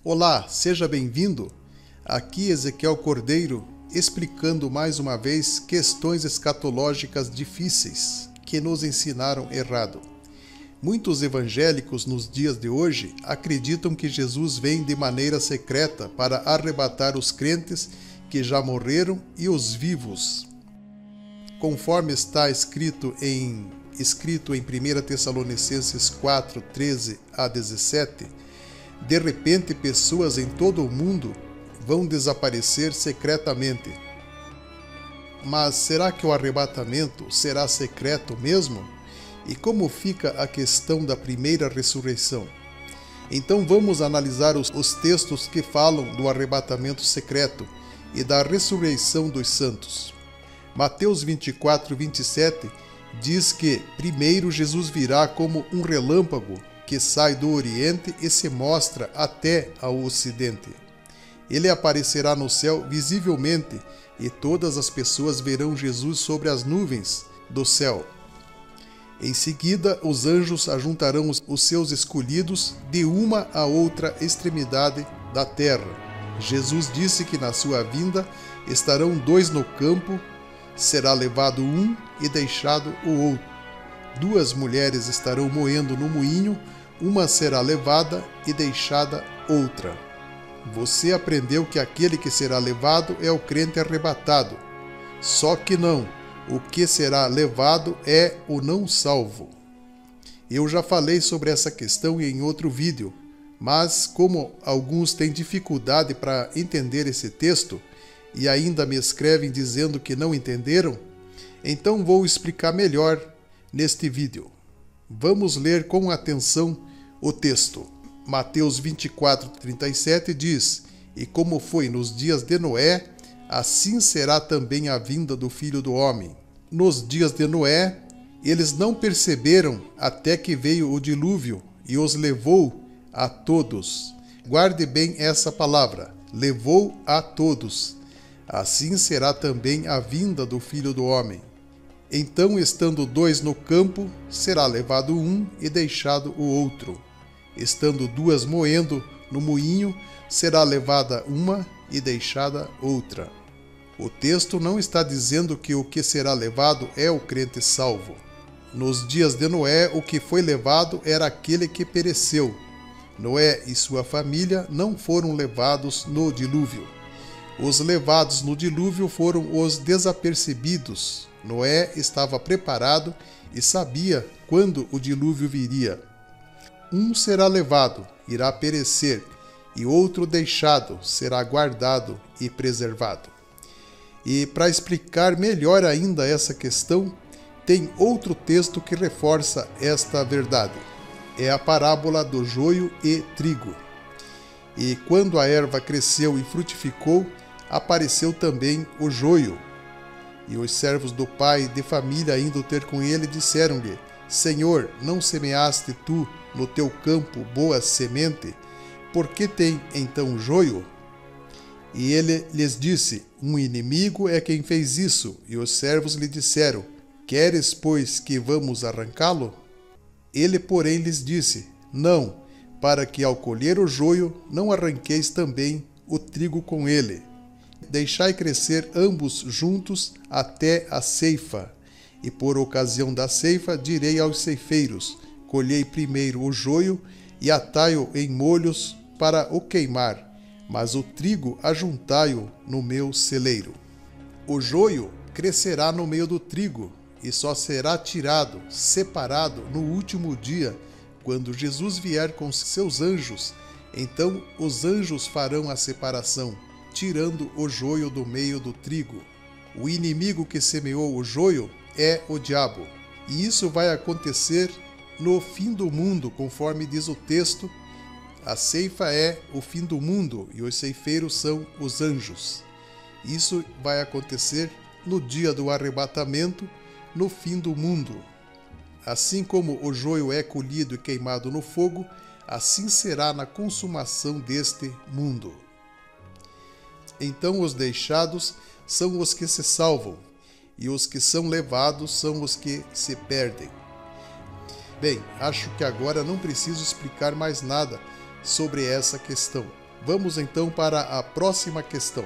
Olá, seja bem-vindo. Aqui Ezequiel Cordeiro, explicando mais uma vez questões escatológicas difíceis que nos ensinaram errado. Muitos evangélicos nos dias de hoje acreditam que Jesus vem de maneira secreta para arrebatar os crentes que já morreram e os vivos. Conforme está escrito em 1 Tessalonicenses 4, 13 a 17, de repente pessoas em todo o mundo vão desaparecer secretamente. Mas será que o arrebatamento será secreto mesmo? E como fica a questão da primeira ressurreição? Então vamos analisar os textos que falam do arrebatamento secreto e da ressurreição dos santos. Mateus 24, 27 diz que primeiro Jesus virá como um relâmpago que sai do Oriente e se mostra até ao Ocidente. Ele aparecerá no céu visivelmente e todas as pessoas verão Jesus sobre as nuvens do céu. Em seguida, os anjos ajuntarão os seus escolhidos de uma a outra extremidade da terra. Jesus disse que na sua vinda estarão dois no campo, será levado um e deixado o outro. Duas mulheres estarão moendo no moinho, uma será levada e deixada outra. Você aprendeu que aquele que será levado é o crente arrebatado. Só que não, o que será levado é o não salvo. Eu já falei sobre essa questão em outro vídeo, mas como alguns têm dificuldade para entender esse texto, e ainda me escrevem dizendo que não entenderam, então vou explicar melhor neste vídeo. Vamos ler com atenção o texto. Mateus 24, 37 diz: E como foi nos dias de Noé, assim será também a vinda do Filho do Homem. Nos dias de Noé, eles não perceberam até que veio o dilúvio e os levou a todos. Guarde bem essa palavra, levou a todos. Assim será também a vinda do Filho do Homem. Então, estando dois no campo, será levado um e deixado o outro. Estando duas moendo no moinho, será levada uma e deixada outra. O texto não está dizendo que o que será levado é o crente salvo. Nos dias de Noé, o que foi levado era aquele que pereceu. Noé e sua família não foram levados no dilúvio. Os levados no dilúvio foram os desapercebidos. Noé estava preparado e sabia quando o dilúvio viria. Um será levado, irá perecer, e outro deixado, será guardado e preservado. E para explicar melhor ainda essa questão, tem outro texto que reforça esta verdade. É a parábola do joio e trigo. E quando a erva cresceu e frutificou, apareceu também o joio. E os servos do pai de família, indo ter com ele, disseram-lhe: Senhor, não semeaste tu no teu campo boa semente? Por que tem então joio? E ele lhes disse: Um inimigo é quem fez isso. E os servos lhe disseram: Queres, pois, que vamos arrancá-lo? Ele, porém, lhes disse: Não, para que ao colher o joio não arranqueis também o trigo com ele. Deixai crescer ambos juntos até a ceifa. E por ocasião da ceifa direi aos ceifeiros: Colhei primeiro o joio e atai-o em molhos para o queimar, mas o trigo ajuntai-o no meu celeiro. O joio crescerá no meio do trigo e só será tirado, separado no último dia, quando Jesus vier com seus anjos. Então os anjos farão a separação, tirando o joio do meio do trigo. O inimigo que semeou o joio é o diabo. E isso vai acontecer no fim do mundo, conforme diz o texto. A ceifa é o fim do mundo e os ceifeiros são os anjos. Isso vai acontecer no dia do arrebatamento, no fim do mundo. Assim como o joio é colhido e queimado no fogo, assim será na consumação deste mundo. Então os deixados são os que se salvam, e os que são levados são os que se perdem. Bem, acho que agora não preciso explicar mais nada sobre essa questão. Vamos então para a próxima questão.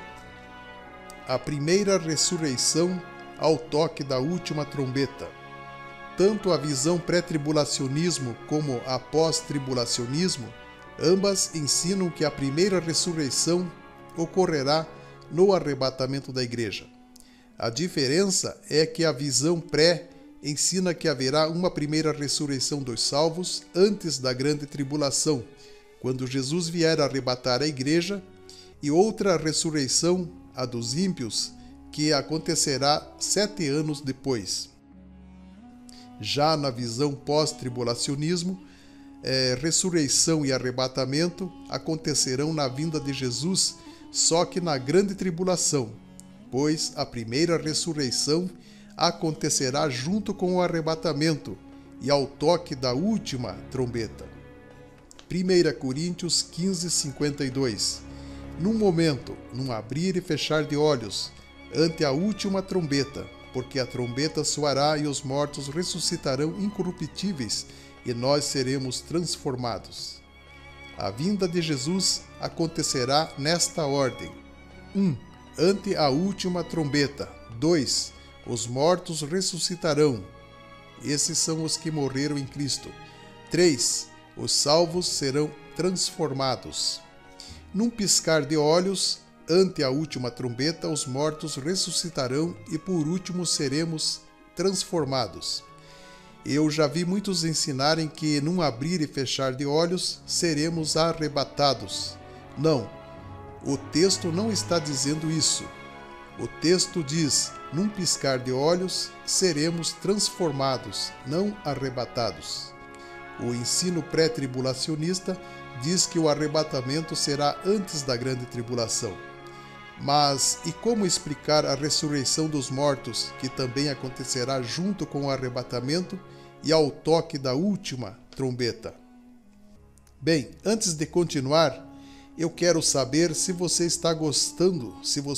A primeira ressurreição ao toque da última trombeta. Tanto a visão pré-tribulacionismo como a pós-tribulacionismo, ambas ensinam que a primeira ressurreição ocorrerá no arrebatamento da igreja. A diferença é que a visão pré ensina que haverá uma primeira ressurreição dos salvos antes da grande tribulação, quando Jesus vier arrebatar a igreja, e outra ressurreição, a dos ímpios, que acontecerá 7 anos depois. Já na visão pós-tribulacionismo, ressurreição e arrebatamento acontecerão na vinda de Jesus, só que na grande tribulação, pois a primeira ressurreição acontecerá junto com o arrebatamento e ao toque da última trombeta. 1 Coríntios 15:52. Num momento, num abrir e fechar de olhos, ante a última trombeta, porque a trombeta soará e os mortos ressuscitarão incorruptíveis, e nós seremos transformados. A vinda de Jesus acontecerá nesta ordem: 1. Ante a última trombeta. 2. Os mortos ressuscitarão. Esses são os que morreram em Cristo. 3. Os salvos serão transformados. Num piscar de olhos, ante a última trombeta, os mortos ressuscitarão e por último seremos transformados. Eu já vi muitos ensinarem que num abrir e fechar de olhos seremos arrebatados. Não, o texto não está dizendo isso. O texto diz, num piscar de olhos seremos transformados, não arrebatados. O ensino pré-tribulacionista diz que o arrebatamento será antes da grande tribulação. Mas e como explicar a ressurreição dos mortos, que também acontecerá junto com o arrebatamento e ao toque da última trombeta? Bem, antes de continuar, eu quero saber se você está gostando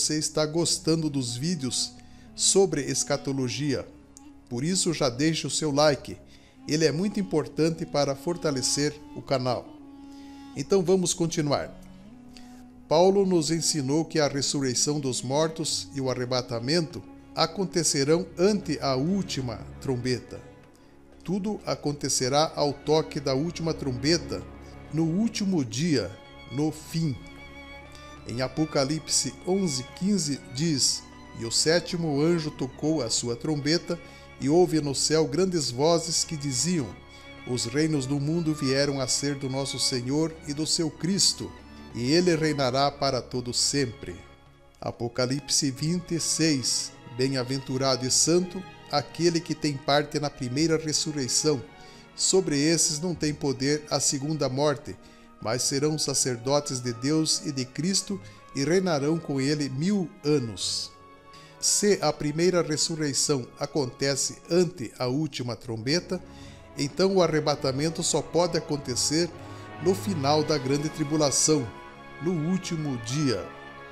dos vídeos sobre escatologia. Por isso já deixe o seu like. Ele é muito importante para fortalecer o canal. Então vamos continuar. Paulo nos ensinou que a ressurreição dos mortos e o arrebatamento acontecerão ante a última trombeta. Tudo acontecerá ao toque da última trombeta, no último dia, no fim. Em Apocalipse 11:15 diz: E o 7º anjo tocou a sua trombeta, e houve no céu grandes vozes que diziam: Os reinos do mundo vieram a ser do nosso Senhor e do seu Cristo, e ele reinará para todo sempre. Apocalipse 20:6. Bem-aventurado e santo aquele que tem parte na primeira ressurreição. Sobre esses não tem poder a segunda morte, mas serão sacerdotes de Deus e de Cristo e reinarão com ele 1000 anos. Se a primeira ressurreição acontece ante a última trombeta, então o arrebatamento só pode acontecer no final da grande tribulação, no último dia.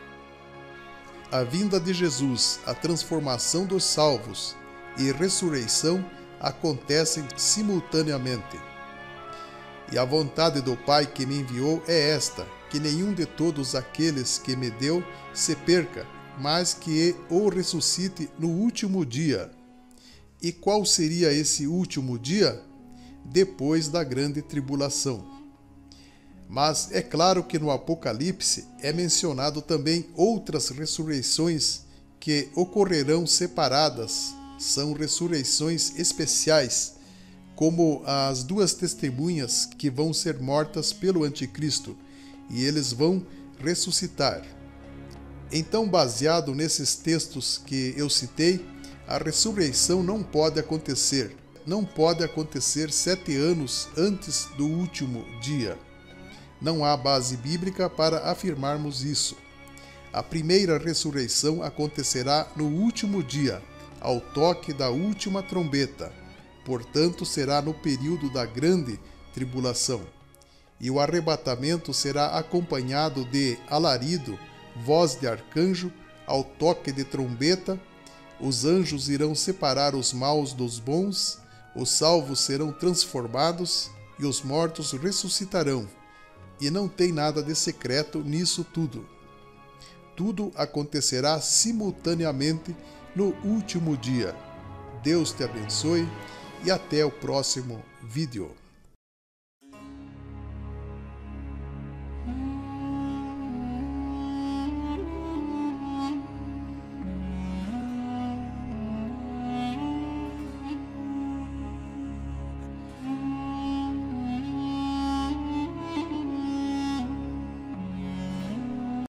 A vinda de Jesus, a transformação dos salvos e ressurreição acontecem simultaneamente. E a vontade do Pai que me enviou é esta, que nenhum de todos aqueles que me deu se perca, mas que o ressuscite no último dia. E qual seria esse último dia? Depois da grande tribulação. Mas é claro que no Apocalipse é mencionado também outras ressurreições que ocorrerão separadas. São ressurreições especiais, como as 2 testemunhas que vão ser mortas pelo Anticristo, e eles vão ressuscitar. Então, baseado nesses textos que eu citei, a ressurreição não pode acontecer. Não pode acontecer 7 anos antes do último dia. Não há base bíblica para afirmarmos isso. A primeira ressurreição acontecerá no último dia, ao toque da última trombeta. Portanto, será no período da grande tribulação. E o arrebatamento será acompanhado de alarido, voz de arcanjo, ao toque de trombeta. Os anjos irão separar os maus dos bons, os salvos serão transformados e os mortos ressuscitarão. e não tem nada de secreto nisso tudo. Tudo acontecerá simultaneamente no último dia. Deus te abençoe e até o próximo vídeo.